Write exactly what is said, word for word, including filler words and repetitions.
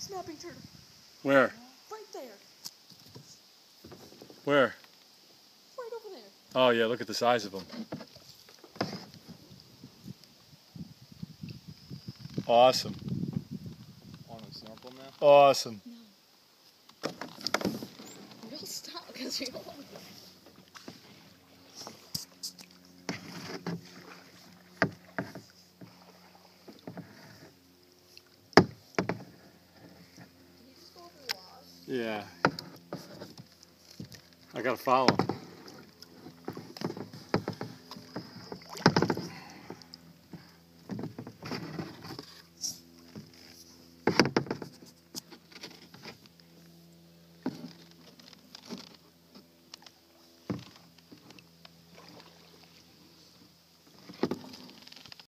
snapping turtle. Where? Right there. Where? Right over there. Oh yeah, look at the size of them. Awesome. Want to snorkel now? Awesome. No. We'll stop because we don't want to. Yeah. I gotta follow him.